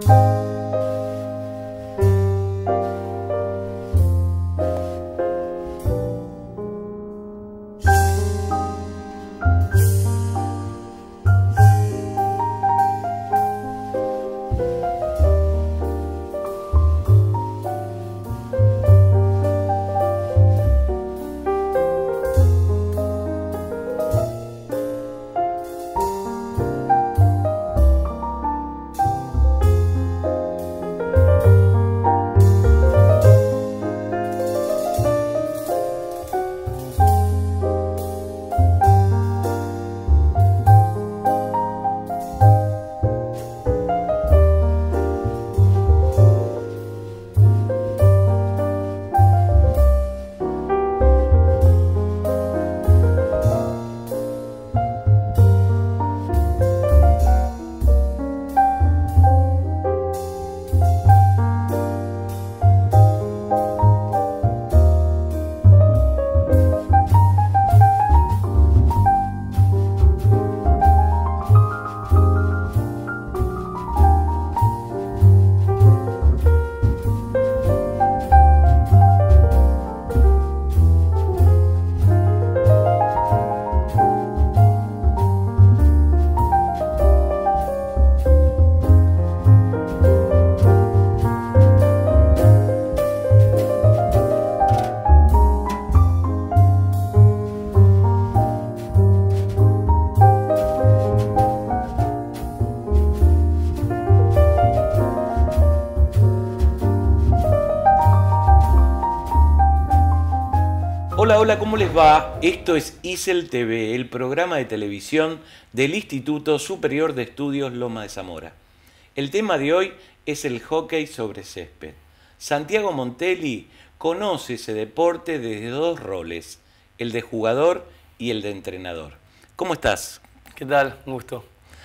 Hola, hola, ¿cómo les va? Esto es ISEL TV, el programa de televisión del Instituto Superior de Estudios Loma de Zamora. El tema de hoy es el hockey sobre césped. Santiago Montelli conoce ese deporte desde dos roles, el de jugador y el de entrenador. ¿Cómo estás? ¿Qué tal? Un gusto.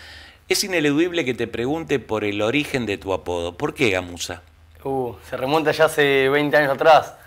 Es ineludible que te pregunte por el origen de tu apodo. ¿Por qué Gamuza? Se remonta ya hace 20 años atrás.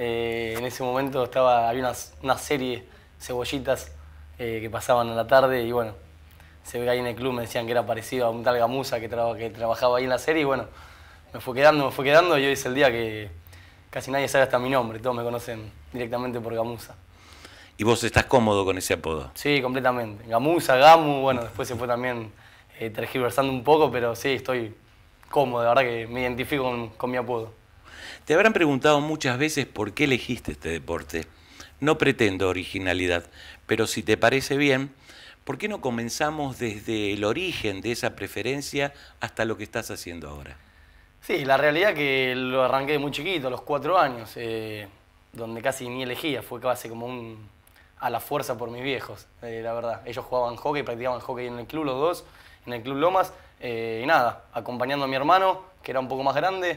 En ese momento había una serie, Cebollitas, que pasaban a la tarde y bueno, se ve ahí en el club, me decían que era parecido a un tal Gamuza que trabajaba ahí en la serie y bueno, me fue quedando y hoy es el día que casi nadie sabe hasta mi nombre, todos me conocen directamente por Gamuza. ¿Y vos estás cómodo con ese apodo? Sí, completamente. Gamuza, Gamu, bueno, después se fue también tergiversando un poco, pero sí, estoy cómodo, de verdad que me identifico con mi apodo. Te habrán preguntado muchas veces por qué elegiste este deporte. No pretendo originalidad, pero si te parece bien, ¿por qué no comenzamos desde el origen de esa preferencia hasta lo que estás haciendo ahora? Sí, la realidad que lo arranqué de muy chiquito, a los 4 años, donde casi ni elegía, fue casi como a la fuerza por mis viejos, la verdad. Ellos jugaban hockey, practicaban hockey en el club los dos, en el Club Lomas, y nada, acompañando a mi hermano, que era un poco más grande,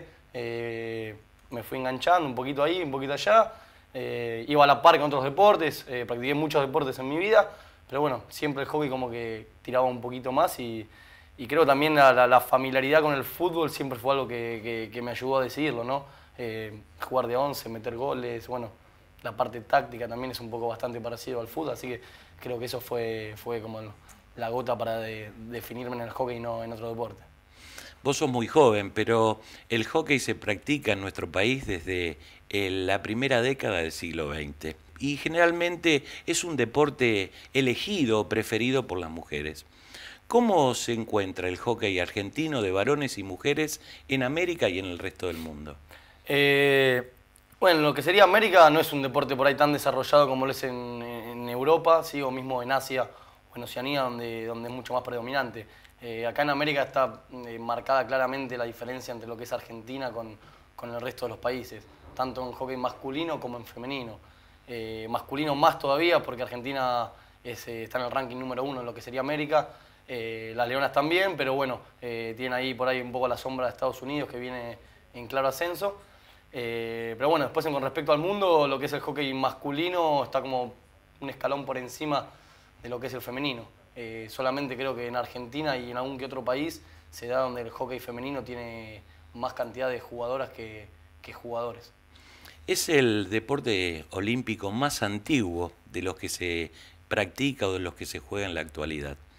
me fui enganchando un poquito ahí, un poquito allá, iba a la par con otros deportes, practiqué muchos deportes en mi vida, pero bueno, siempre el hockey como que tiraba un poquito más y creo también la familiaridad con el fútbol siempre fue algo que me ayudó a decidirlo, ¿no? Jugar de 11, meter goles, bueno, la parte táctica también es un poco bastante parecido al fútbol, así que creo que eso fue como la gota para definirme en el hockey y no en otro deporte. Vos sos muy joven, pero el hockey se practica en nuestro país desde la primera década del siglo XX y generalmente es un deporte elegido o preferido por las mujeres. ¿Cómo se encuentra el hockey argentino de varones y mujeres en América y en el resto del mundo? Bueno, lo que sería América no es un deporte por ahí tan desarrollado como lo es en Europa, ¿sí? O mismo en Asia o en Oceanía, donde es mucho más predominante. Acá en América está marcada claramente la diferencia entre lo que es Argentina con el resto de los países, tanto en hockey masculino como en femenino. Masculino más todavía porque Argentina está en el ranking número 1 en lo que sería América. Las Leonas también, pero bueno, tienen ahí por ahí un poco la sombra de Estados Unidos que viene en claro ascenso. Pero bueno, después con respecto al mundo, lo que es el hockey masculino está como un escalón por encima de lo que es el femenino. Solamente creo que en Argentina y en algún que otro país se da donde el hockey femenino tiene más cantidad de jugadoras que jugadores. Es el deporte olímpico más antiguo de los que se practica o de los que se juega en la actualidad.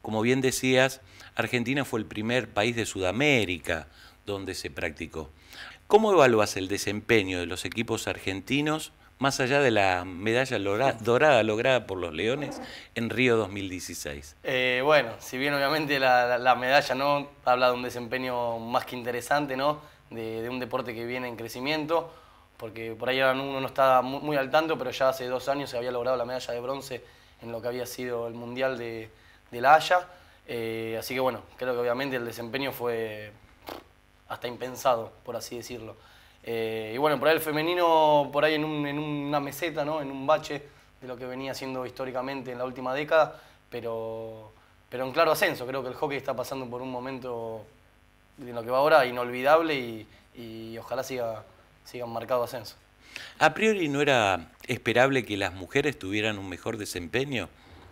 como bien decías, Argentina fue el primer país de Sudamérica donde se practicó. ¿Cómo evalúas el desempeño de los equipos argentinos, más allá de la medalla dorada lograda por los Leones en Río 2016? Bueno, si bien obviamente la medalla no habla de un desempeño más que interesante, ¿no? De un deporte que viene en crecimiento, porque por ahí uno no está muy al tanto, pero ya hace 2 años se había logrado la medalla de bronce en lo que había sido el Mundial de La Haya. Así que bueno, creo que obviamente el desempeño fue hasta impensado, por así decirlo. Y bueno, por ahí el femenino, por ahí en una meseta, ¿no? En un bache de lo que venía haciendo históricamente en la última década, pero en claro ascenso. Creo que el hockey está pasando por un momento, de lo que va ahora, inolvidable y ojalá siga marcado ascenso. ¿A priori no era esperable que las mujeres tuvieran un mejor desempeño?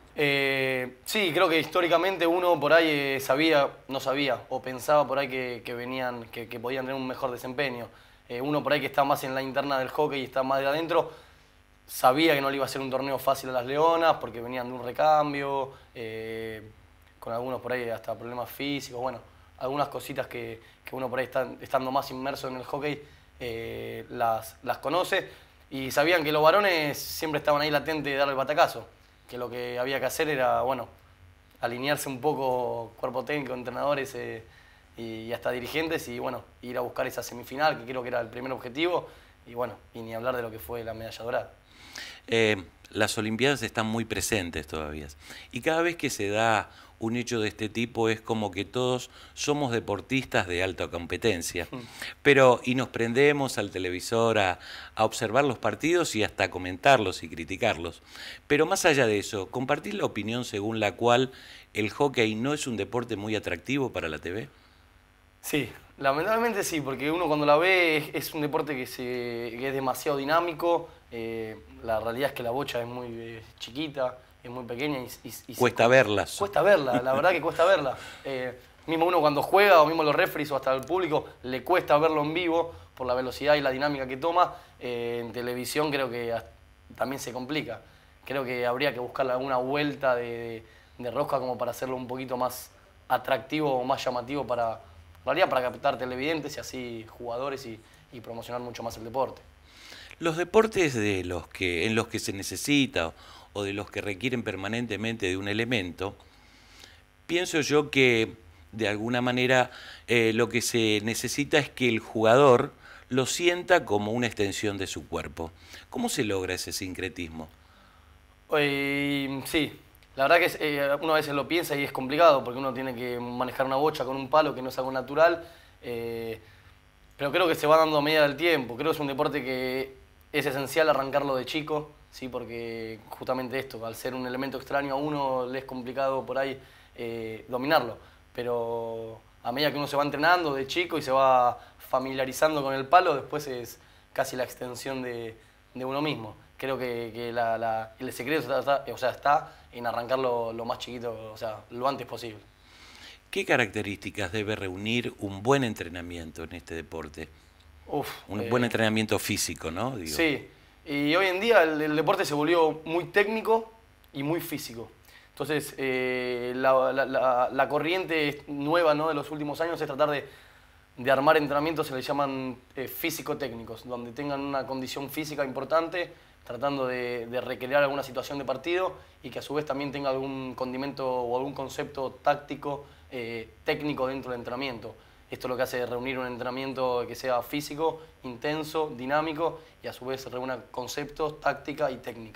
Sí, creo que históricamente uno por ahí no sabía, o pensaba por ahí que podían tener un mejor desempeño. Uno por ahí que está más en la interna del hockey y está más de adentro, sabía que no le iba a ser un torneo fácil a las Leonas porque venían de un recambio, con algunos por ahí hasta problemas físicos, bueno, algunas cositas que uno por ahí estando más inmerso en el hockey las conoce, y sabían que los varones siempre estaban ahí latentes de darle el batacazo, que lo que había que hacer era, bueno, alinearse un poco cuerpo técnico, entrenadores y hasta dirigentes, y bueno, ir a buscar esa semifinal, que creo que era el primer objetivo, y bueno, y ni hablar de lo que fue la medalla dorada. Las Olimpiadas están muy presentes todavía, y cada vez que se da un hecho de este tipo es como que todos somos deportistas de alta competencia, y nos prendemos al televisor a observar los partidos y hasta comentarlos y criticarlos. Pero más allá de eso, ¿compartís la opinión según la cual el hockey no es un deporte muy atractivo para la TV? Sí, lamentablemente sí, porque uno cuando la ve es un deporte que es demasiado dinámico. La realidad es que la bocha es muy chiquita, es muy pequeña y cuesta verlas. Cuesta verla, la verdad que cuesta verla. Mismo uno cuando juega, o mismo los referees o hasta el público, le cuesta verlo en vivo por la velocidad y la dinámica que toma. En televisión creo que también se complica. Creo que habría que buscarle alguna vuelta de rosca como para hacerlo un poquito más atractivo o más llamativo para captar televidentes y así jugadores y promocionar mucho más el deporte. Los deportes en los que se necesita o de los que requieren permanentemente de un elemento, pienso yo que de alguna manera lo que se necesita es que el jugador lo sienta como una extensión de su cuerpo. ¿Cómo se logra ese sincretismo? Sí, la verdad que uno a veces lo piensa y es complicado porque uno tiene que manejar una bocha con un palo que no es algo natural, pero creo que se va dando a medida del tiempo. Creo que es un deporte que es esencial arrancarlo de chico, ¿sí? Porque justamente esto, al ser un elemento extraño a uno, le es complicado por ahí dominarlo. Pero a medida que uno se va entrenando de chico y se va familiarizando con el palo, después es casi la extensión de uno mismo. Creo que el secreto está en arrancarlo lo más chiquito, o sea, lo antes posible. ¿Qué características debe reunir un buen entrenamiento en este deporte? Un buen entrenamiento físico, ¿no? Digo. Sí, y hoy en día el deporte se volvió muy técnico y muy físico. Entonces, la corriente nueva, ¿no?, de los últimos años es tratar de armar entrenamientos, se les llaman físico-técnicos, donde tengan una condición física importante, tratando de recrear alguna situación de partido y que a su vez también tenga algún condimento o algún concepto táctico, técnico dentro del entrenamiento. Esto es lo que hace reunir un entrenamiento que sea físico, intenso, dinámico y a su vez reúna conceptos, táctica y técnica.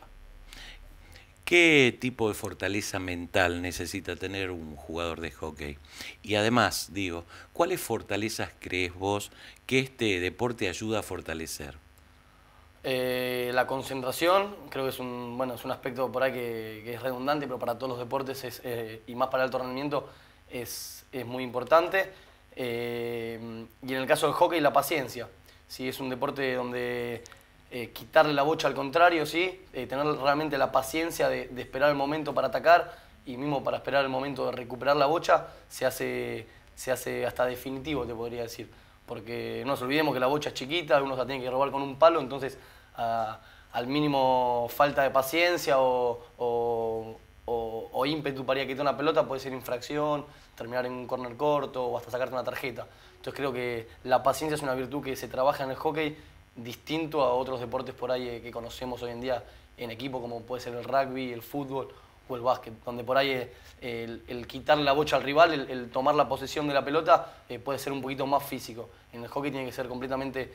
¿Qué tipo de fortaleza mental necesita tener un jugador de hockey? Y además, digo, ¿cuáles fortalezas crees vos que este deporte ayuda a fortalecer? La concentración, creo que es un aspecto por ahí que es redundante, pero para todos los deportes y más para el alto rendimiento es muy importante. Y en el caso del hockey, la paciencia. ¿Sí? Es un deporte donde quitarle la bocha al contrario, ¿sí? Tener realmente la paciencia de esperar el momento para atacar y mismo para esperar el momento de recuperar la bocha se hace hasta definitivo, te podría decir. Porque no nos olvidemos que la bocha es chiquita, uno se la tiene que robar con un palo, entonces al mínimo falta de paciencia o o ímpetu para ir a quitar una pelota puede ser infracción, terminar en un córner corto o hasta sacarte una tarjeta. Entonces creo que la paciencia es una virtud que se trabaja en el hockey distinto a otros deportes por ahí que conocemos hoy en día en equipo, como puede ser el rugby, el fútbol o el básquet, donde por ahí el quitarle la bocha al rival, el tomar la posesión de la pelota puede ser un poquito más físico. En el hockey tiene que ser completamente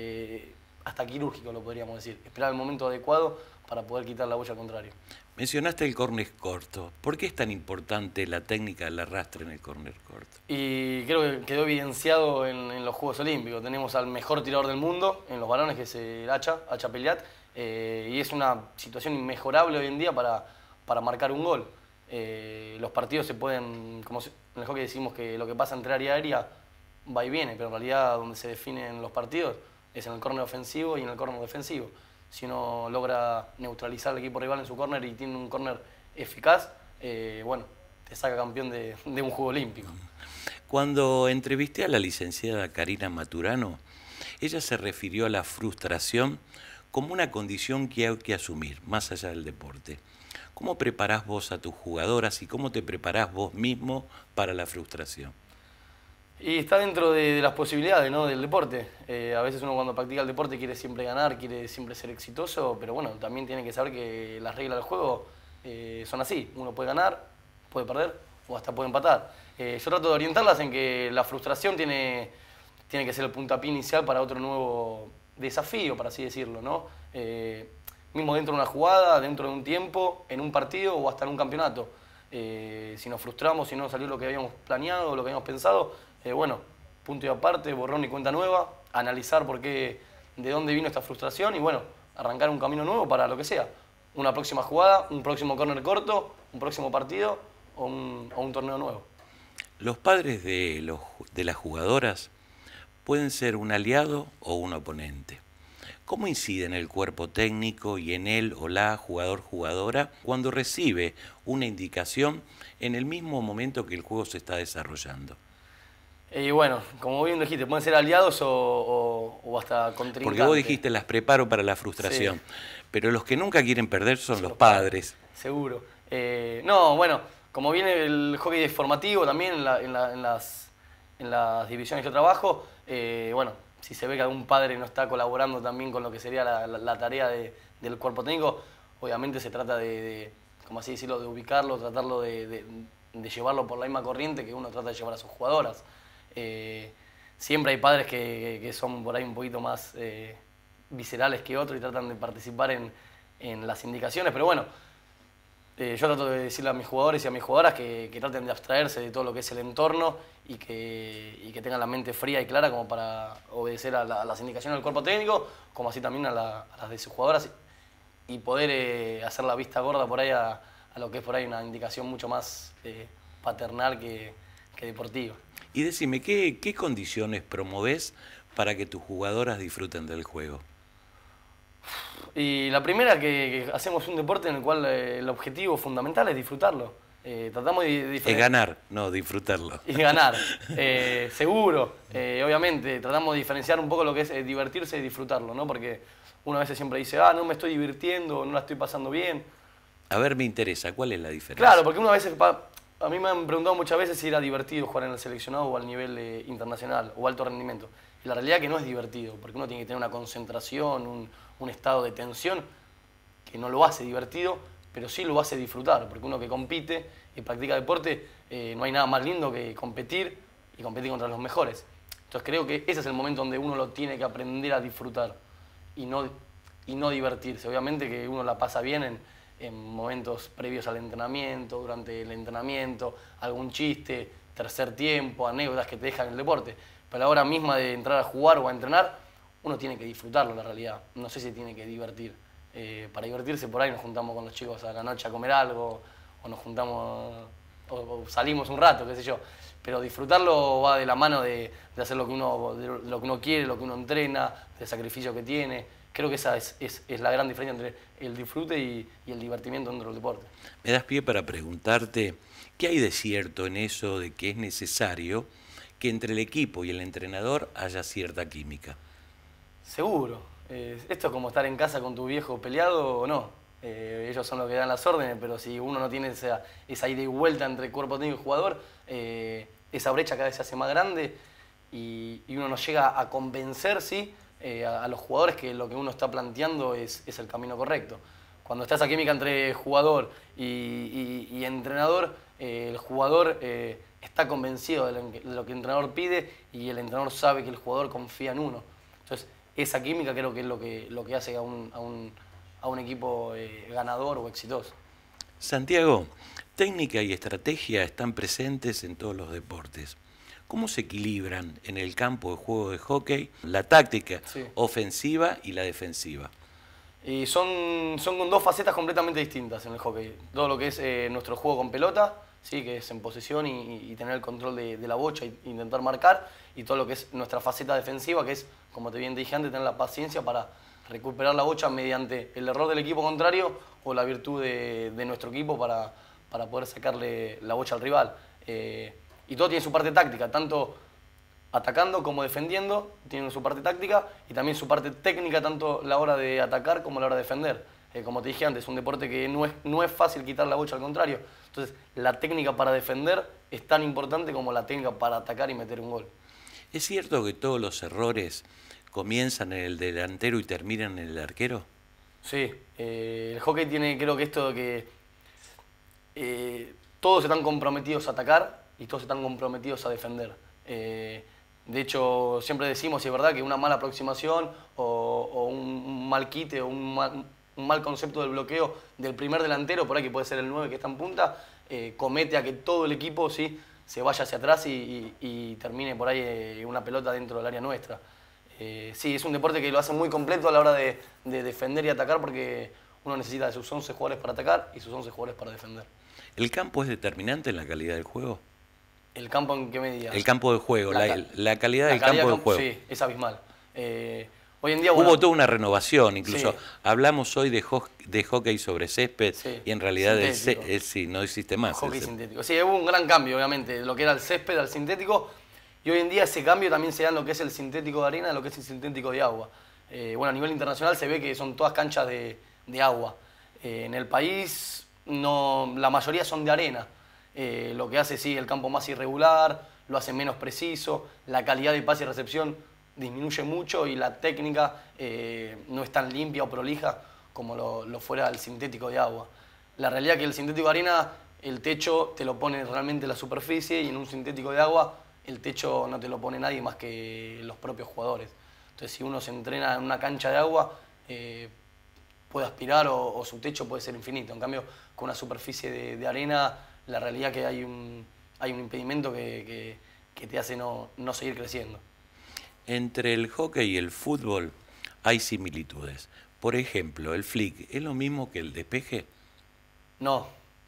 hasta quirúrgico, lo podríamos decir. Esperar el momento adecuado para poder quitar la bocha al contrario. Mencionaste el córner corto. ¿Por qué es tan importante la técnica del arrastre en el córner corto? Y creo que quedó evidenciado en los Juegos Olímpicos. Tenemos al mejor tirador del mundo en los varones, que es el Hacha Peliat, y es una situación inmejorable hoy en día para marcar un gol. Los partidos se pueden, como en el hockey decimos que lo que pasa entre área y área va y viene, pero en realidad donde se definen los partidos es en el córner ofensivo y en el córner defensivo. Si uno logra neutralizar al equipo rival en su córner y tiene un córner eficaz, bueno, te saca campeón de un Juego Olímpico. Cuando entrevisté a la licenciada Karina Maturano, ella se refirió a la frustración como una condición que hay que asumir, más allá del deporte. ¿Cómo preparás vos a tus jugadoras y cómo te preparás vos mismo para la frustración? Y está dentro de las posibilidades, ¿no?, del deporte. A veces uno cuando practica el deporte quiere siempre ganar, quiere siempre ser exitoso, pero bueno, también tiene que saber que las reglas del juego son así. Uno puede ganar, puede perder o hasta puede empatar. Yo trato de orientarlas en que la frustración tiene que ser el puntapié inicial para otro nuevo desafío, por así decirlo, ¿no? Mismo dentro de una jugada, dentro de un tiempo, en un partido o hasta en un campeonato. Si nos frustramos, si no salió lo que habíamos planeado, lo que habíamos pensado, bueno, punto y aparte, borrón y cuenta nueva, analizar de dónde vino esta frustración y bueno, arrancar un camino nuevo para lo que sea. Una próxima jugada, un próximo córner corto, un próximo partido o un torneo nuevo. Los padres de las jugadoras pueden ser un aliado o un oponente. ¿Cómo incide en el cuerpo técnico y en él o la jugador-jugadora cuando recibe una indicación en el mismo momento que el juego se está desarrollando? Y bueno, como bien dijiste, pueden ser aliados o hasta contrincantes. Porque vos dijiste, las preparo para la frustración, sí, pero los que nunca quieren perder son los padres. Seguro. No, bueno, como viene el hockey es formativo también en las divisiones que yo trabajo, bueno, si se ve que algún padre no está colaborando también con lo que sería la tarea del cuerpo técnico, obviamente se trata como así decirlo, de ubicarlo, tratarlo de llevarlo por la misma corriente que uno trata de llevar a sus jugadoras. Siempre hay padres que son por ahí un poquito más viscerales que otros y tratan de participar en las indicaciones, pero bueno, yo trato de decirle a mis jugadores y a mis jugadoras que traten de abstraerse de todo lo que es el entorno y que tengan la mente fría y clara como para obedecer a las indicaciones del cuerpo técnico, como así también a las de sus jugadoras y poder hacer la vista gorda por ahí a lo que es por ahí una indicación mucho más paternal que deportiva. Y decime, ¿qué condiciones promovés para que tus jugadoras disfruten del juego? Y la primera, que hacemos un deporte en el cual el objetivo fundamental es disfrutarlo. Tratamos de es ganar, no disfrutarlo. Y ganar, seguro. Obviamente, tratamos de diferenciar un poco lo que es divertirse y disfrutarlo, ¿no? Porque uno a veces siempre dice, no me estoy divirtiendo, no la estoy pasando bien. A ver, me interesa, ¿cuál es la diferencia? Claro, porque uno a veces... A mí me han preguntado muchas veces si era divertido jugar en el seleccionado o al nivel internacional o alto rendimiento. Y la realidad es que no es divertido, porque uno tiene que tener una concentración, un estado de tensión que no lo hace divertido, pero sí lo hace disfrutar, porque uno que compite y practica deporte, no hay nada más lindo que competir y competir contra los mejores. Entonces creo que ese es el momento donde uno lo tiene que aprender a disfrutar y no divertirse. Obviamente que uno la pasa bien en momentos previos al entrenamiento, durante el entrenamiento, algún chiste, tercer tiempo, anécdotas que te dejan el deporte. Pero a la hora misma de entrar a jugar o a entrenar, uno tiene que disfrutarlo, la realidad. No sé si tiene que divertir. Para divertirse por ahí nos juntamos con los chicos a la noche a comer algo, o nos juntamos, o salimos un rato, qué sé yo. Pero disfrutarlo va de la mano de hacer lo que uno quiere, lo que uno entrena, del sacrificio que tiene. Creo que esa es la gran diferencia entre el disfrute y el divertimiento dentro del deporte. Me das pie para preguntarte, ¿qué hay de cierto en eso de que es necesario que entre el equipo y el entrenador haya cierta química? Seguro. Esto es como estar en casa con tu viejo peleado o no. Ellos son los que dan las órdenes, pero si uno no tiene esa ida y vuelta entre cuerpo técnico y jugador, esa brecha cada vez se hace más grande y uno no llega a convencer, ¿sí? A los jugadores que lo que uno está planteando es el camino correcto. Cuando está esa química entre jugador y entrenador, el jugador está convencido de lo que el entrenador pide y el entrenador sabe que el jugador confía en uno. Entonces, esa química creo que es lo que hace a un equipo ganador o exitoso. Santiago, técnica y estrategia están presentes en todos los deportes. ¿Cómo se equilibran en el campo de juego de hockey la táctica ofensiva y la defensiva? Y son con dos facetas completamente distintas en el hockey. Todo lo que es nuestro juego con pelota, ¿sí? Que es en posesión y tener el control de la bocha e intentar marcar. Y todo lo que es nuestra faceta defensiva, que es, como te bien dije antes, tener la paciencia para recuperar la bocha mediante el error del equipo contrario o la virtud de nuestro equipo para poder sacarle la bocha al rival. Y todo tiene su parte táctica, tanto atacando como defendiendo, tienen su parte táctica y también su parte técnica, tanto a la hora de atacar como a la hora de defender. Como te dije antes, es un deporte que no es fácil quitar la bocha, al contrario. Entonces, la técnica para defender es tan importante como la técnica para atacar y meter un gol. ¿Es cierto que todos los errores comienzan en el delantero y terminan en el arquero? Sí, el hockey tiene, creo que esto de que todos están comprometidos a atacar y todos están comprometidos a defender. De hecho, siempre decimos, y es verdad, que una mala aproximación o un mal quite o un mal concepto del bloqueo del primer delantero, por ahí que puede ser el 9 que está en punta, comete a que todo el equipo, ¿sí?, se vaya hacia atrás y termine por ahí una pelota dentro del área nuestra. Sí, es un deporte que lo hace muy completo a la hora de defender y atacar, porque uno necesita de sus 11 jugadores para atacar y sus 11 jugadores para defender. ¿El campo es determinante en la calidad del juego? ¿El campo en qué medida? El campo de juego, la calidad del campo de juego. Sí, es abismal. Hoy en día, hubo toda una renovación, incluso sí. Hablamos hoy de hockey sobre césped, sí, y en realidad sí, no existe más. Hockey sintético. Sí, hubo un gran cambio, obviamente, de lo que era el césped al sintético, y hoy en día ese cambio también se da en lo que es el sintético de arena y lo que es el sintético de agua. Bueno, a nivel internacional se ve que son todas canchas de agua. En el país la mayoría son de arena. Lo que hace, sí, el campo más irregular, lo hace menos preciso, la calidad de pase y recepción disminuye mucho y la técnica no es tan limpia o prolija como lo fuera el sintético de agua. La realidad es que el sintético de arena, el techo te lo pone realmente la superficie, y en un sintético de agua el techo no te lo pone nadie más que los propios jugadores. Entonces, si uno se entrena en una cancha de agua, puede aspirar o su techo puede ser infinito. En cambio, con una superficie de arena, la realidad es que hay un impedimento que te hace no seguir creciendo. Entre el hockey y el fútbol hay similitudes. Por ejemplo, el flick, ¿es lo mismo que el despeje? No.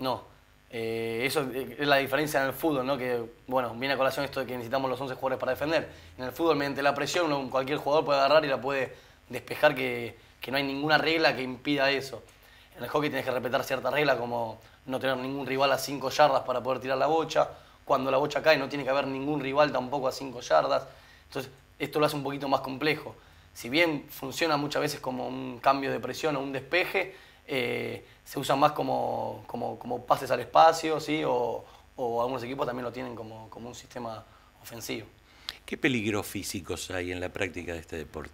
Eso es la diferencia en el fútbol, ¿no? Que, bueno, viene a colación esto de que necesitamos los 11 jugadores para defender. En el fútbol, mediante la presión, cualquier jugador puede agarrar y la puede despejar, que no hay ninguna regla que impida eso. En el hockey tienes que respetar ciertas reglas, como no tener ningún rival a 5 yardas para poder tirar la bocha. Cuando la bocha cae, no tiene que haber ningún rival tampoco a 5 yardas. Entonces, esto lo hace un poquito más complejo. Si bien funciona muchas veces como un cambio de presión o un despeje, se usa más como pases al espacio, ¿sí? O algunos equipos también lo tienen como un sistema ofensivo. ¿Qué peligros físicos hay en la práctica de este deporte?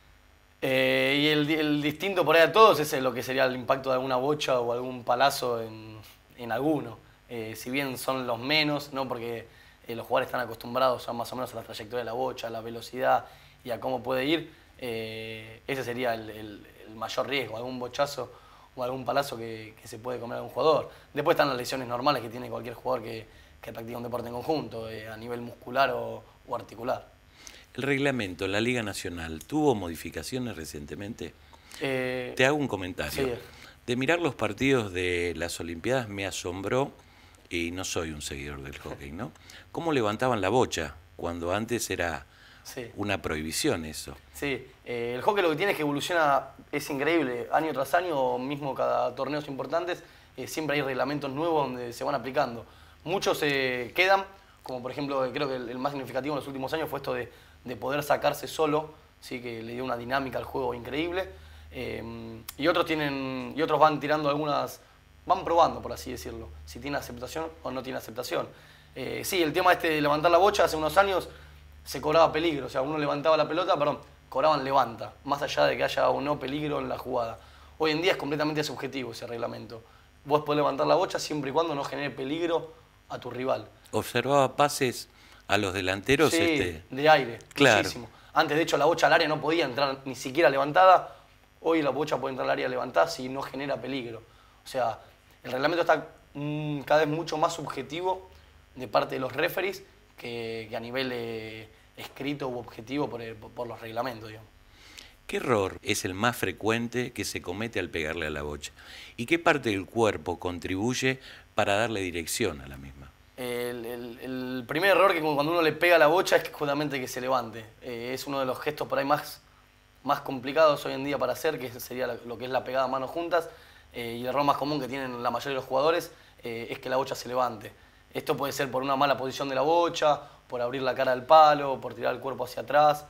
Y el distinto por ahí a todos es lo que sería el impacto de alguna bocha o algún palazo en alguno. Si bien son los menos, ¿no? Porque los jugadores están acostumbrados ya más o menos a la trayectoria de la bocha, a la velocidad y a cómo puede ir, ese sería el mayor riesgo, algún bochazo o algún palazo que se puede comer a algún jugador. Después están las lesiones normales que tiene cualquier jugador que practica un deporte en conjunto, a nivel muscular o articular. ¿El reglamento, la Liga Nacional, tuvo modificaciones recientemente? Te hago un comentario. Sí. De mirar los partidos de las Olimpiadas me asombró, y no soy un seguidor del hockey, ¿no? ¿Cómo levantaban la bocha cuando antes era una prohibición eso? Sí, el hockey lo que tiene es que evoluciona, es increíble, año tras año, o mismo cada torneos importantes, siempre hay reglamentos nuevos donde se van aplicando. Muchos se quedan, como por ejemplo, creo que el más significativo en los últimos años fue esto de poder sacarse solo, ¿sí? Que le dio una dinámica al juego increíble. Y otros van tirando algunas, van probando, por así decirlo, si tiene aceptación o no tiene aceptación. Sí, el tema de levantar la bocha, hace unos años se cobraba peligro, o sea, uno levantaba la pelota, cobraban levanta, más allá de que haya o no peligro en la jugada. Hoy en día es completamente subjetivo ese reglamento. Vos podés levantar la bocha siempre y cuando no genere peligro a tu rival. Observaba pases a los delanteros. Sí, de aire, claro. Muchísimo. Antes, de hecho, la bocha al área no podía entrar ni siquiera levantada. Hoy la bocha puede entrar al área levantada si no genera peligro. O sea, el reglamento está cada vez mucho más subjetivo de parte de los referees que a nivel escrito u objetivo por los reglamentos, digamos. ¿Qué error es el más frecuente que se comete al pegarle a la bocha? ¿Y qué parte del cuerpo contribuye para darle dirección a la misma? El primer error que cuando uno le pega a la bocha es justamente que se levante. Es uno de los gestos por ahí más complicados hoy en día para hacer, que sería lo que es la pegada a manos juntas. Y el error más común que tienen la mayoría de los jugadores es que la bocha se levante. Esto puede ser por una mala posición de la bocha, por abrir la cara del palo, por tirar el cuerpo hacia atrás.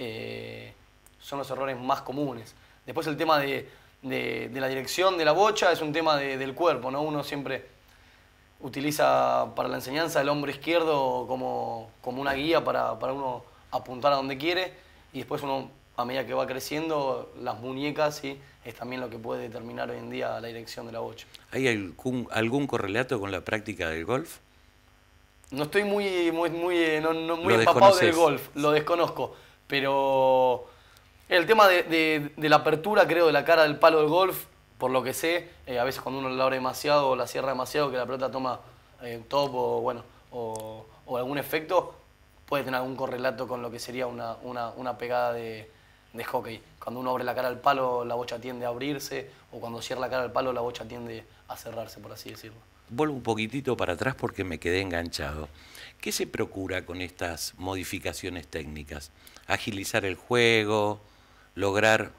Son los errores más comunes. Después el tema de la dirección de la bocha es un tema del cuerpo, ¿no? Uno siempre utiliza para la enseñanza el hombro izquierdo como una guía para uno apuntar a donde quiere, y después uno, a medida que va creciendo, las muñecas, ¿sí?, es también lo que puede determinar hoy en día la dirección de la bocha. ¿Hay algún correlato con la práctica del golf? No estoy muy empapado del golf, lo desconozco, pero el tema de la apertura, creo, de la cara del palo del golf, por lo que sé, a veces cuando uno la abre demasiado o la cierra demasiado, que la pelota toma top o algún efecto, puede tener algún correlato con lo que sería una pegada de hockey. Cuando uno abre la cara al palo, la bocha tiende a abrirse, o cuando cierra la cara al palo, la bocha tiende a cerrarse, por así decirlo. Vuelvo un poquitito para atrás porque me quedé enganchado. ¿Qué se procura con estas modificaciones técnicas? ¿Agilizar el juego? ¿Lograr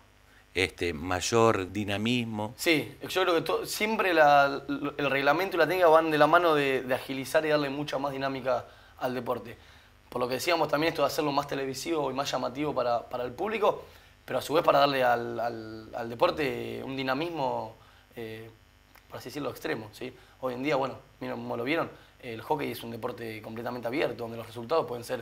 mayor dinamismo? Sí, yo creo que siempre el reglamento y la técnica van de la mano de agilizar y darle mucha más dinámica al deporte. Por lo que decíamos también, esto de hacerlo más televisivo y más llamativo para el público, pero a su vez para darle al deporte un dinamismo, por así decirlo, extremo, ¿sí? Hoy en día, bueno, miren como lo vieron, el hockey es un deporte completamente abierto, donde los resultados pueden ser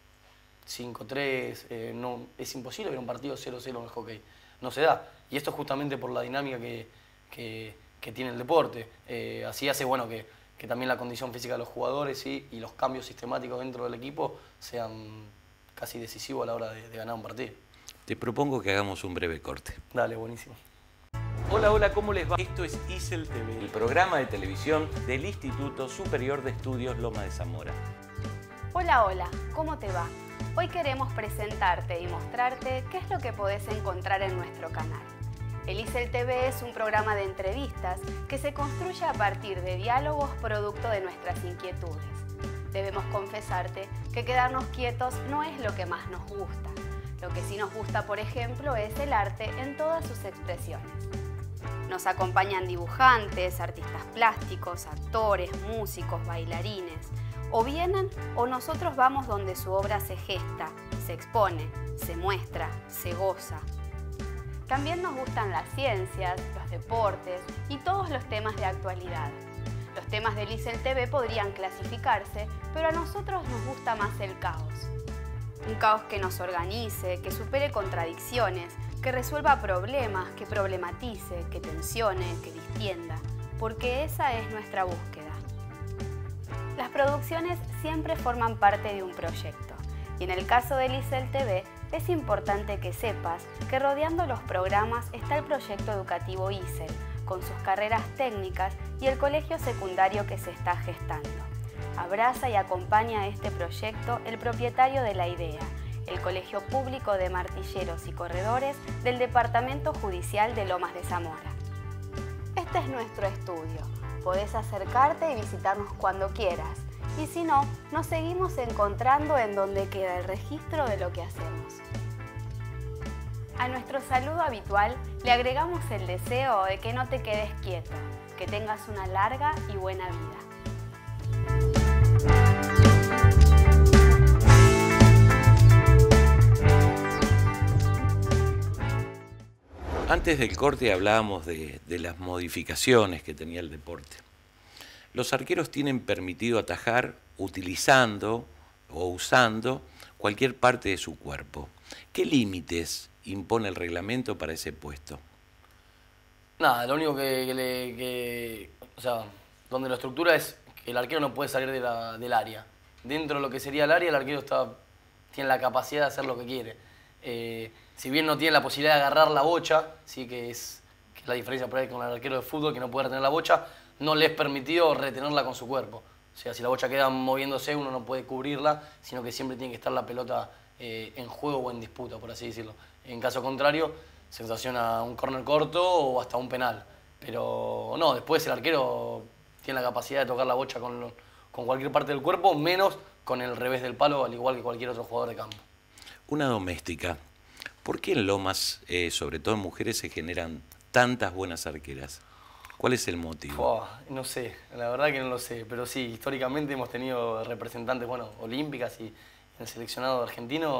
5-3, no, es imposible ver un partido 0-0 en el hockey, no se da. Y esto es justamente por la dinámica que tiene el deporte. Así hace, bueno, que también la condición física de los jugadores, ¿sí?, y los cambios sistemáticos dentro del equipo sean casi decisivos a la hora de ganar un partido. Te propongo que hagamos un breve corte. Dale, buenísimo. Hola, hola, ¿cómo les va? Esto es ISEL TV, el programa de televisión del Instituto Superior de Estudios Lomas de Zamora. Hola, hola, ¿cómo te va? Hoy queremos presentarte y mostrarte qué es lo que podés encontrar en nuestro canal. El ISEL TV es un programa de entrevistas que se construye a partir de diálogos producto de nuestras inquietudes. Debemos confesarte que quedarnos quietos no es lo que más nos gusta. Lo que sí nos gusta, por ejemplo, es el arte en todas sus expresiones. Nos acompañan dibujantes, artistas plásticos, actores, músicos, bailarines. O vienen o nosotros vamos donde su obra se gesta, se expone, se muestra, se goza. También nos gustan las ciencias, los deportes y todos los temas de actualidad. Los temas del ISEL TV podrían clasificarse, pero a nosotros nos gusta más el caos. Un caos que nos organice, que supere contradicciones, que resuelva problemas, que problematice, que tensione, que distienda, porque esa es nuestra búsqueda. Las producciones siempre forman parte de un proyecto, y en el caso del ISEL TV es importante que sepas que rodeando los programas está el proyecto educativo ISEL, con sus carreras técnicas y el colegio secundario que se está gestando. Abraza y acompaña a este proyecto el propietario de la idea, el Colegio Público de Martilleros y Corredores del Departamento Judicial de Lomas de Zamora. Este es nuestro estudio. Podés acercarte y visitarnos cuando quieras. Y si no, nos seguimos encontrando en donde queda el registro de lo que hacemos. A nuestro saludo habitual le agregamos el deseo de que no te quedes quieto, que tengas una larga y buena vida. Antes del corte hablábamos de las modificaciones que tenía el deporte. Los arqueros tienen permitido atajar utilizando o usando cualquier parte de su cuerpo. ¿Qué límites impone el reglamento para ese puesto? Nada, lo único o sea, donde lo estructura es que el arquero no puede salir del área. Dentro de lo que sería el área, el arquero tiene la capacidad de hacer lo que quiere. Si bien no tiene la posibilidad de agarrar la bocha, sí que es la diferencia por ahí con el arquero de fútbol, que no puede retener la bocha, no le es permitido retenerla con su cuerpo. O sea, si la bocha queda moviéndose, uno no puede cubrirla, sino que siempre tiene que estar la pelota en juego o en disputa, por así decirlo. En caso contrario, se sanciona un córner corto o hasta un penal. Pero no, después el arquero tiene la capacidad de tocar la bocha con cualquier parte del cuerpo, menos con el revés del palo, al igual que cualquier otro jugador de campo. Una doméstica. ¿Por qué en Lomas, sobre todo en mujeres, se generan tantas buenas arqueras? ¿Cuál es el motivo? No sé, la verdad que no lo sé, pero sí, históricamente hemos tenido representantes, bueno, olímpicas y en el seleccionado argentino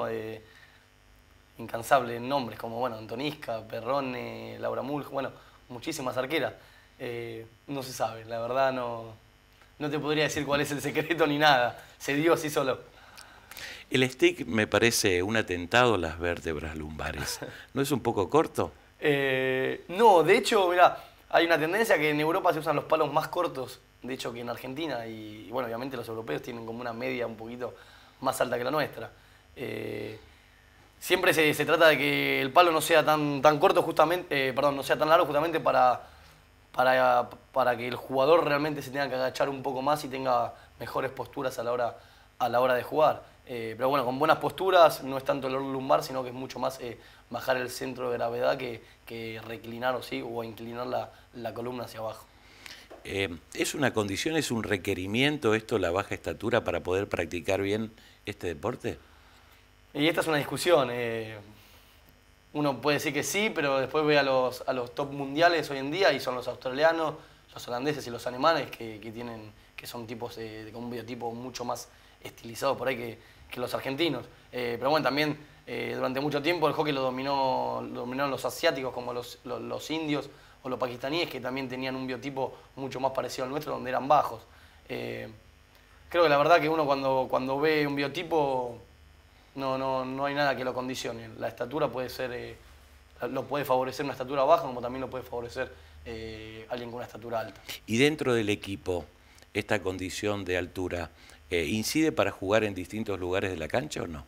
incansables nombres como, bueno, Antonisca, Perrone, Laura Mulch, bueno, muchísimas arqueras. No se sabe, la verdad no te podría decir cuál es el secreto ni nada, se dio así solo. El stick me parece un atentado a las vértebras lumbares. ¿No es un poco corto? No, de hecho, mirá, hay una tendencia que en Europa se usan los palos más cortos, de hecho, que en Argentina. Y bueno, obviamente los europeos tienen como una media un poquito más alta que la nuestra. Siempre se trata de que el palo no sea tan corto justamente, no sea tan largo justamente para que el jugador realmente se tenga que agachar un poco más y tenga mejores posturas a la hora de jugar. Pero bueno, con buenas posturas no es tanto el lumbar, sino que es mucho más bajar el centro de gravedad que reclinar o inclinar la columna hacia abajo. ¿Es una condición, es un requerimiento esto, la baja estatura, para poder practicar bien este deporte? Y esta es una discusión. Uno puede decir que sí, pero después ve a los top mundiales hoy en día y son los australianos, los holandeses y los alemanes que son tipos con un biotipo mucho más estilizado por ahí que los argentinos. Pero bueno, también durante mucho tiempo el hockey lo dominaron los asiáticos como los indios o los pakistaníes, que también tenían un biotipo mucho más parecido al nuestro, donde eran bajos. Creo que la verdad que uno cuando ve un biotipo no hay nada que lo condicione. La estatura puede ser, lo puede favorecer una estatura baja, como también lo puede favorecer alguien con una estatura alta. Y dentro del equipo, esta condición de altura, ¿incide para jugar en distintos lugares de la cancha o no?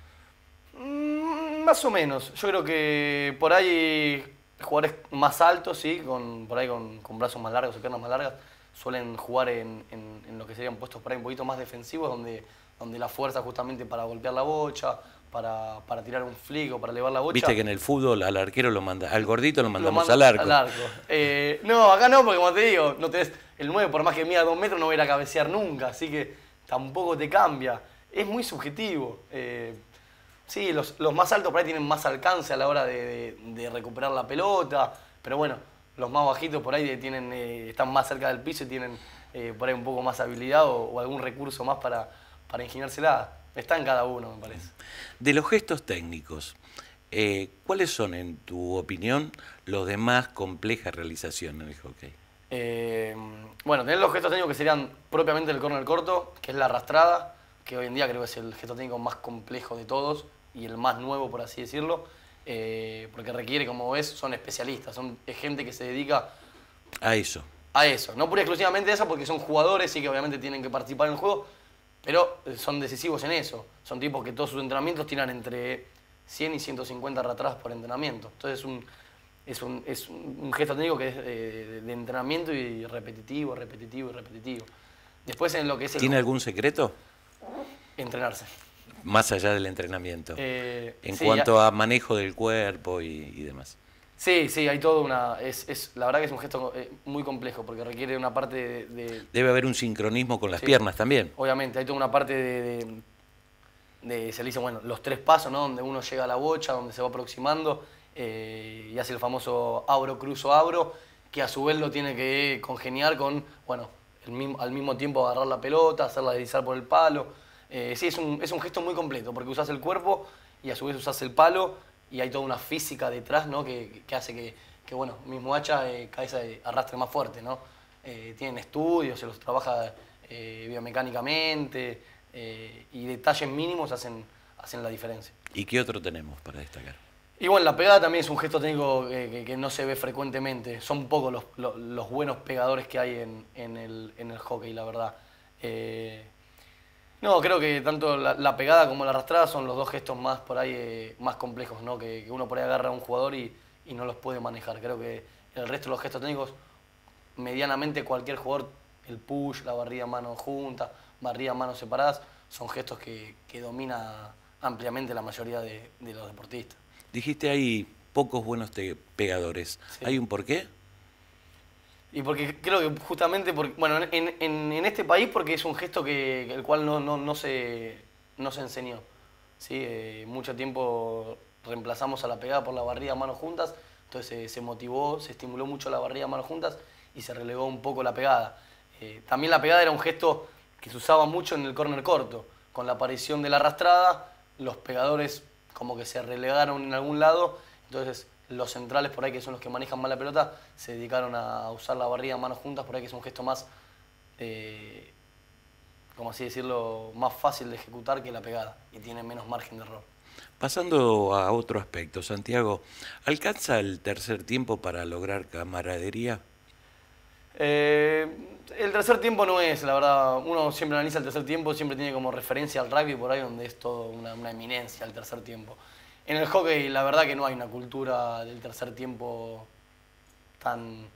Más o menos. Yo creo que por ahí jugadores más altos, sí, con brazos más largos o piernas más largas, suelen jugar en lo que serían puestos por ahí un poquito más defensivos, donde la fuerza justamente para golpear la bocha, para tirar un flick o para elevar la bocha. Viste que en el fútbol al arquero al gordito lo mandamos al arco. No, acá no, porque como te digo, no tenés el 9, por más que mida 2 metros, no va a ir a cabecear nunca, así que tampoco te cambia. Es muy subjetivo. Sí, los más altos por ahí tienen más alcance a la hora de recuperar la pelota, pero bueno, los más bajitos por ahí están más cerca del piso y tienen por ahí un poco más habilidad o algún recurso más para ingeniársela. Está en cada uno, me parece. De los gestos técnicos, ¿cuáles son, en tu opinión, los de más compleja realización en el hockey? Bueno, tenés los gestos técnicos que serían propiamente el córner corto, que es la arrastrada, que hoy en día creo que es el gesto técnico más complejo de todos y el más nuevo, por así decirlo, porque requiere, como ves, son especialistas, es gente que se dedica a eso. No pura y exclusivamente a eso, porque son jugadores y que obviamente tienen que participar en el juego, pero son decisivos en eso. Son tipos que todos sus entrenamientos tiran entre 100 y 150 arrastradas por entrenamiento. Entonces es un gesto técnico que es de entrenamiento y repetitivo. Después en lo que es ¿Tiene algún secreto? Entrenarse. Más allá del entrenamiento. En cuanto a manejo del cuerpo y demás. Sí, hay todo la verdad que es un gesto muy complejo porque requiere una parte Debe haber un sincronismo con las piernas también. Obviamente, hay toda una parte se le dice, bueno, los 3 pasos, ¿no? Donde uno llega a la bocha, donde se va aproximando y hace el famoso abro, cruzo, abro, que a su vez lo tiene que congeniar con, bueno, al mismo tiempo agarrar la pelota, hacerla deslizar por el palo. Sí, es un gesto muy completo porque usás el cuerpo y a su vez usás el palo y hay toda una física detrás, ¿no? que hace que bueno, mismo hacha cabeza arrastre más fuerte, ¿no? Tienen estudios, se los trabaja biomecánicamente y detalles mínimos hacen la diferencia. ¿Y qué otro tenemos para destacar? Y bueno, la pegada también es un gesto técnico que no se ve frecuentemente. Son pocos los buenos pegadores que hay en el hockey, la verdad. No, creo que tanto la pegada como la arrastrada son los dos gestos más por ahí más complejos, ¿no? Que uno por ahí agarra a un jugador y no los puede manejar. Creo que el resto de los gestos técnicos, medianamente cualquier jugador, el push, la barrida manos juntas, barrida manos separadas, son gestos que domina ampliamente la mayoría de los deportistas. Dijiste hay pocos buenos pegadores. Sí. ¿Hay un porqué? Y porque creo que justamente, bueno, en este país porque es un gesto el cual no se enseñó. ¿Sí? Mucho tiempo reemplazamos a la pegada por la barrida manos juntas, entonces se motivó, se estimuló mucho la barrida manos juntas y se relegó un poco la pegada. También la pegada era un gesto que se usaba mucho en el córner corto. Con la aparición de la arrastrada, los pegadores como que se relegaron en algún lado, entonces los centrales por ahí, que son los que manejan más la pelota, se dedicaron a usar la barrida manos juntas, por ahí que es un gesto más, como así decirlo, más fácil de ejecutar que la pegada y tiene menos margen de error. Pasando a otro aspecto, Santiago, ¿alcanza el tercer tiempo para lograr camaradería? El tercer tiempo no es, la verdad, uno siempre analiza el tercer tiempo, siempre tiene como referencia al rugby por ahí donde es todo una eminencia el tercer tiempo. En el hockey la verdad que no hay una cultura del tercer tiempo tan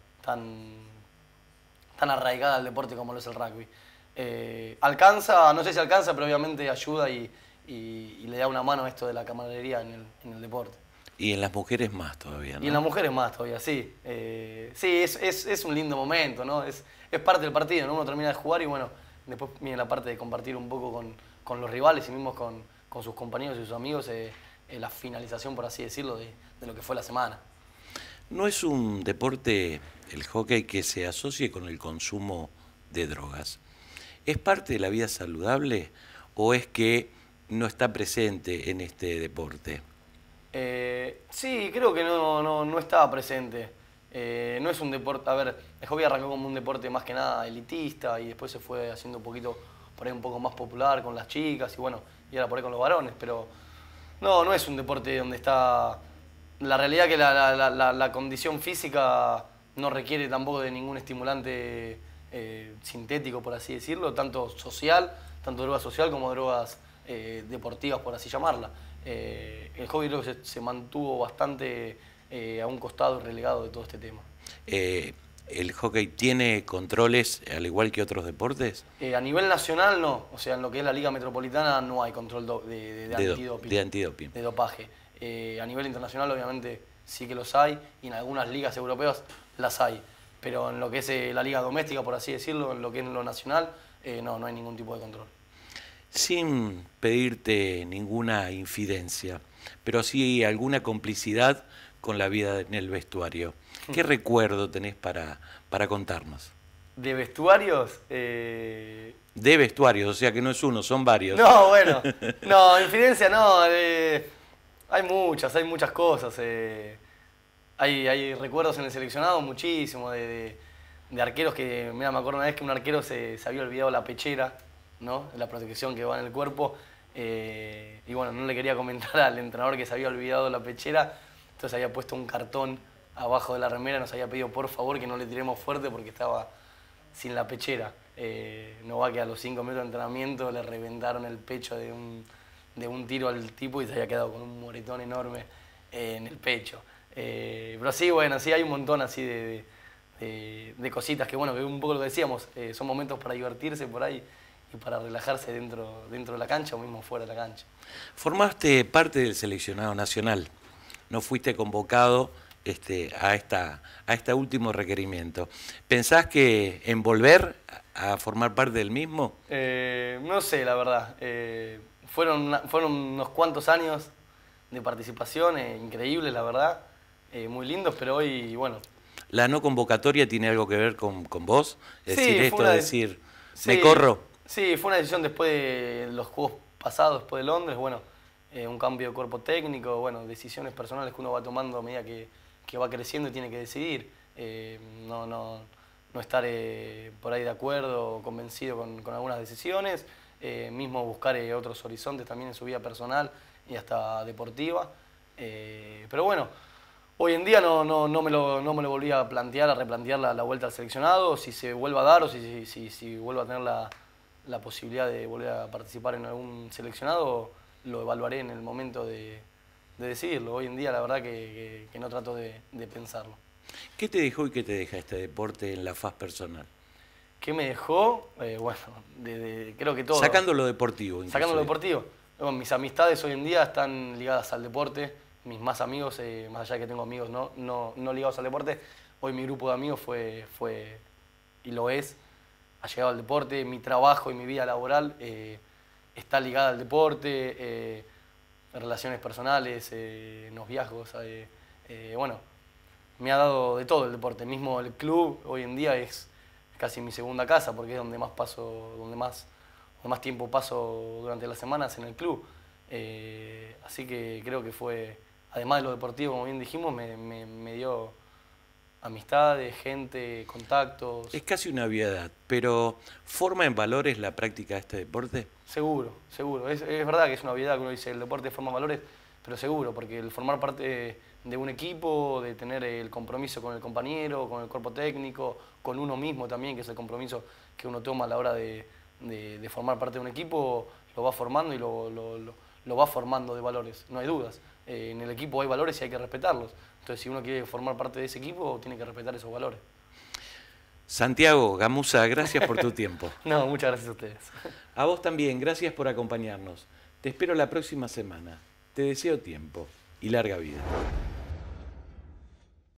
arraigada al deporte como lo es el rugby. Alcanza, no sé si alcanza, pero obviamente ayuda y le da una mano a esto de la camaradería en el deporte. Y en las mujeres más todavía, ¿no? Y en las mujeres más todavía, sí. Sí, es un lindo momento, ¿no? Es parte del partido, ¿no? Uno termina de jugar y bueno, después viene la parte de compartir un poco con los rivales y mismo con sus compañeros y sus amigos, la finalización, por así decirlo, de lo que fue la semana. ¿No es un deporte, el hockey, que se asocie con el consumo de drogas? ¿Es parte de la vida saludable o es que no está presente en este deporte? Sí, creo que no estaba presente. No es un deporte, a ver, el hockey arrancó como un deporte más que nada elitista y después se fue haciendo un poquito, por ahí un poco más popular con las chicas y bueno, y ahora por ahí con los varones, pero no es un deporte donde está... La realidad que la condición física no requiere tampoco de ningún estimulante sintético, por así decirlo, tanto droga social como drogas deportivas, por así llamarla. El hockey creo que se mantuvo bastante a un costado relegado de todo este tema. ¿El hockey tiene controles al igual que otros deportes? A nivel nacional no, o sea, en lo que es la Liga Metropolitana no hay control de antidoping. De antidoping. De dopaje. A nivel internacional obviamente sí que los hay y en algunas ligas europeas las hay, pero en lo que es la liga doméstica, por así decirlo, en lo que es lo nacional, no hay ningún tipo de control. Sin pedirte ninguna infidencia, pero sí alguna complicidad con la vida en el vestuario. ¿Qué recuerdo tenés para contarnos? ¿De vestuarios? De vestuarios, o sea que no es uno, son varios. No, bueno, no, infidencia no. Hay muchas cosas. Hay recuerdos en el seleccionado muchísimo de arqueros que, mira, me acuerdo una vez que un arquero se había olvidado la pechera, ¿no? La protección que va en el cuerpo. Y bueno, no le quería comentar al entrenador que se había olvidado la pechera, entonces había puesto un cartón abajo de la remera, nos había pedido por favor que no le tiremos fuerte porque estaba sin la pechera. No va que a los 5 minutos de entrenamiento le reventaron el pecho de un tiro al tipo y se había quedado con un moretón enorme en el pecho. Pero sí, bueno, sí hay un montón así de cositas que, bueno, que un poco lo que decíamos, son momentos para divertirse por ahí y para relajarse dentro de la cancha o mismo fuera de la cancha. Formaste parte del seleccionado nacional, no fuiste convocado a este último requerimiento. ¿Pensás que en volver a formar parte del mismo? No sé, la verdad. Fueron unos cuantos años de participación, increíbles, la verdad, muy lindos, pero hoy, bueno... ¿La no convocatoria tiene algo que ver con vos? Es sí, decir, esto de decir, sí, me corro. Sí, fue una decisión después de los Juegos pasados, después de Londres, bueno, un cambio de cuerpo técnico, bueno, decisiones personales que uno va tomando a medida que va creciendo y tiene que decidir. No estar por ahí de acuerdo o convencido con algunas decisiones, mismo buscar otros horizontes también en su vida personal y hasta deportiva. Pero bueno, hoy en día no me lo volví a plantear, a replantear la vuelta al seleccionado, si se vuelva a dar o si vuelvo a tener la posibilidad de volver a participar en algún seleccionado, lo evaluaré en el momento de decidirlo. Hoy en día la verdad que no trato de pensarlo. ¿Qué te dejó y qué te deja este deporte en la faz personal? ¿Qué me dejó? Bueno, creo que todo. Sacando lo deportivo. Inclusive. Sacando lo deportivo. Bueno, mis amistades hoy en día están ligadas al deporte. Mis más amigos, más allá de que tengo amigos no ligados al deporte, hoy mi grupo de amigos fue y lo es, ha llegado al deporte. Mi trabajo y mi vida laboral está ligada al deporte, relaciones personales, noviazgos. Bueno, me ha dado de todo el deporte. Mismo el club hoy en día es casi mi segunda casa porque es donde más paso, donde más tiempo paso durante las semanas en el club. Así que creo que fue, además de lo deportivo, como bien dijimos, me dio amistades, gente, contactos. Es casi una obviedad, pero ¿forma en valores la práctica de este deporte? Seguro, seguro. Es verdad que es una obviedad que uno dice el deporte forma valores, pero seguro, porque el formar parte de un equipo, de tener el compromiso con el compañero, con el cuerpo técnico, con uno mismo también, que es el compromiso que uno toma a la hora de formar parte de un equipo, lo va formando y lo va formando de valores, no hay dudas. En el equipo hay valores y hay que respetarlos. Entonces, si uno quiere formar parte de ese equipo, tiene que respetar esos valores. Santiago Gamuza, gracias por tu tiempo. No, muchas gracias a ustedes. A vos también, gracias por acompañarnos. Te espero la próxima semana. Te deseo tiempo y larga vida.